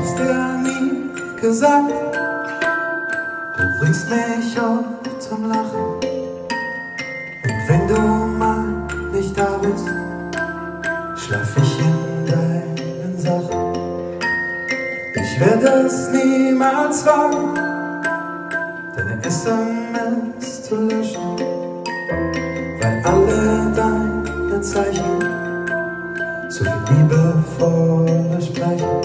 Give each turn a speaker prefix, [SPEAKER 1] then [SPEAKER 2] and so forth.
[SPEAKER 1] hab's dir nie gesagt. Du bringst mich oft zum Lachen. Und wenn du mal nicht da bist, schlaf ich in deinen Sachen. Ich werde es niemals wagen, deine SMS zu löschen, weil alle deine Zeichen so viel liebevoller sprechen.